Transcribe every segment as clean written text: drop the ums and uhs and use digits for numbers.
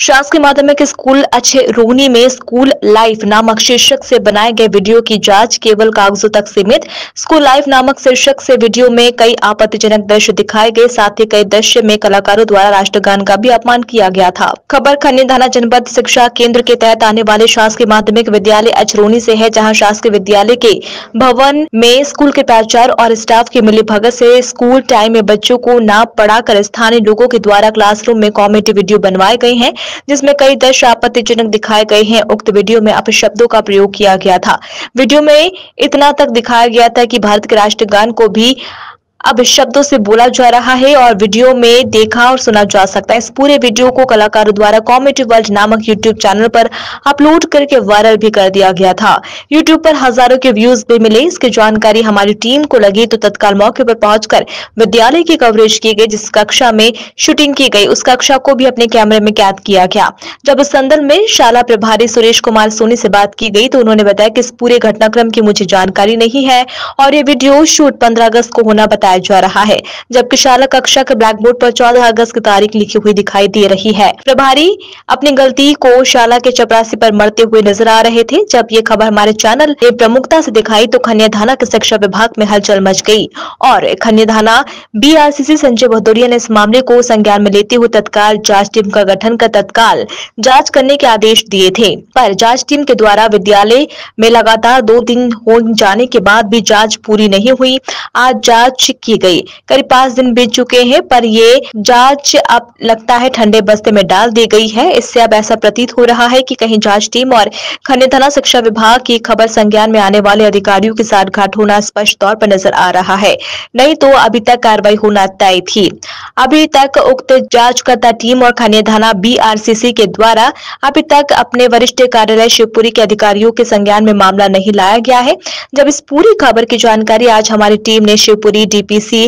शासकीय माध्यमिक स्कूल अछरौनी में स्कूल लाइफ नामक शीर्षक से बनाए गए वीडियो की जांच केवल कागजों तक सीमित। स्कूल लाइफ नामक शीर्षक से वीडियो में कई आपत्तिजनक दृश्य दिखाए गए, साथ ही कई दृश्य में कलाकारों द्वारा राष्ट्रगान का भी अपमान किया गया था। खबर खन्नी थाना जनपद शिक्षा केंद्र के तहत आने वाले शासकीय माध्यमिक विद्यालय अछरौनी से है, जहाँ शासकीय विद्यालय के भवन में स्कूल के प्राचार्य और स्टाफ की मिलीभगत से स्कूल टाइम में बच्चों को ना पढ़ाकर स्थानीय लोगों के द्वारा क्लासरूम में कॉमेडी वीडियो बनवाए गए हैं, जिसमें कई दृश्य आपत्तिजनक दिखाए गए हैं। उक्त वीडियो में अपशब्दों का प्रयोग किया गया था। वीडियो में इतना तक दिखाया गया था कि भारत के राष्ट्रगान को भी अब शब्दों से बोला जा रहा है और वीडियो में देखा और सुना जा सकता है। इस पूरे वीडियो को कलाकारों द्वारा कॉमेडी वर्ल्ड नामक यूट्यूब चैनल पर अपलोड करके वायरल भी कर दिया गया था। यूट्यूब पर हजारों के व्यूज भी मिले। इसकी जानकारी हमारी टीम को लगी तो तत्काल मौके पर पहुंचकर विद्यालय की कवरेज की गई। जिस कक्षा में शूटिंग की गई उस कक्षा को भी अपने कैमरे में कैद किया गया। जब इस संदर्भ में शाला प्रभारी सुरेश कुमार सोनी से बात की गई तो उन्होंने बताया कि इस पूरे घटनाक्रम की मुझे जानकारी नहीं है और ये वीडियो शूट 15 अगस्त को होना बताया जा रहा है, जबकि शाला कक्षा के ब्लैक बोर्ड पर 14 अगस्त की तारीख लिखी हुई दिखाई दे रही है। प्रभारी अपनी गलती को शाला के चपरासी पर मरते हुए नजर आ रहे थे। जब ये खबर हमारे चैनल ने प्रमुखता से दिखाई तो खन्नी थाना के शिक्षा विभाग में हलचल मच गई और खन्नी थाना BRCC संजय भदौरिया ने इस मामले को संज्ञान में लेते हुए तत्काल जांच टीम का गठन कर तत्काल जांच करने के आदेश दिए थे, पर जांच टीम के द्वारा विद्यालय में लगातार 2 दिन हो जाने के बाद भी जांच पूरी नहीं हुई। आज जांच की गई, करीब 5 दिन बीत चुके हैं, पर ये जांच अब लगता है ठंडे बस्ते में डाल दी गई है। इससे अब ऐसा प्रतीत हो रहा है कि कहीं जांच टीम और खन्नी थाना शिक्षा विभाग की खबर संज्ञान में आने वाले अधिकारियों के साथ घाट होना स्पष्ट तौर पर नजर आ रहा है, नहीं तो अभी तक कार्रवाई होना तय थी। अभी तक उक्त जांचकर्ता टीम और खन्नी थाना BRCC के द्वारा अभी तक अपने वरिष्ठ कार्यालय शिवपुरी के अधिकारियों के संज्ञान में मामला नहीं लाया गया है। जब इस पूरी खबर की जानकारी आज हमारी टीम ने शिवपुरी DPC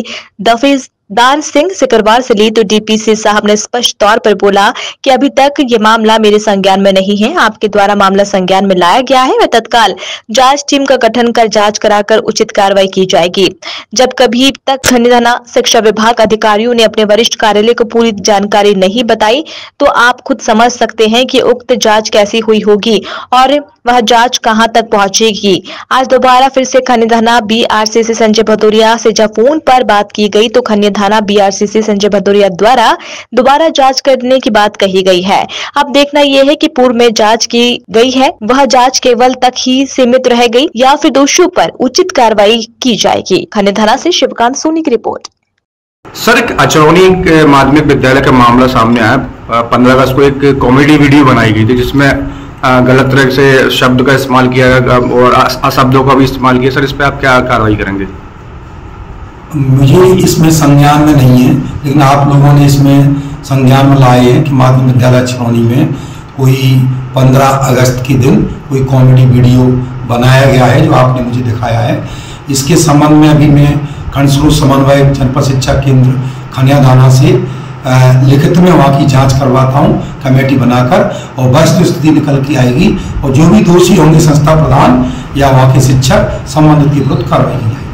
दफेदार सिंह सिकरवार से ली तो DPC साहब ने स्पष्ट तौर पर बोला कि अभी तक ये मामला मेरे संज्ञान में नहीं है, आपके द्वारा मामला संज्ञान में लाया गया है। वह तत्काल जांच टीम का गठन कर जांच कराकर उचित कार्रवाई की जाएगी। जब कभी तक खन्नी थाना शिक्षा विभाग अधिकारियों ने अपने वरिष्ठ कार्यालय को पूरी जानकारी नहीं बताई तो आप खुद समझ सकते हैं कि उक्त जांच कैसी हुई होगी और वह जांच कहां तक पहुंचेगी। आज दोबारा फिर से खन्नी थाना BRCC संजय भदौरिया से जब फोन पर बात की गई तो खन्नी थाना BRCC संजय भदौरिया द्वारा दोबारा जांच करने की बात कही गई है। अब देखना यह है कि पूर्व में जांच की गई है वह जांच केवल तक ही सीमित रह गई या फिर दोषियों पर उचित कार्रवाई की जाएगी। खन्नी थाना से शिवकांत सोनी की रिपोर्ट। सर, अछरौनी माध्यमिक विद्यालय का मामला सामने आया। 15 अगस्त को एक कॉमेडी वीडियो बनाई गई थी जिसमें गलत तरह से शब्द का इस्तेमाल किया गया और अशब्दों का भी इस्तेमाल किया। सर, इस पे आप क्या कार्रवाई करेंगे? मुझे इसमें संज्ञान में नहीं है, लेकिन आप लोगों ने इसमें संज्ञान में लाए हैं कि माध्यमिक विद्यालय अछरौनी में कोई 15 अगस्त के दिन कोई कॉमेडी वीडियो बनाया गया है जो आपने मुझे दिखाया है। इसके संबंध में अभी मैं खंड स्रोत समन्वयक जनपद शिक्षा केंद्र खन्नी थाना से लिखित में वहाँ की जांच करवाता हूँ कमेटी बनाकर, और वस्तु स्थिति निकल के आएगी और जो भी दोषी होंगे संस्था प्रधान या वहाँ के शिक्षक संबंधित के विरुद्ध कार्रवाई की जाएगी।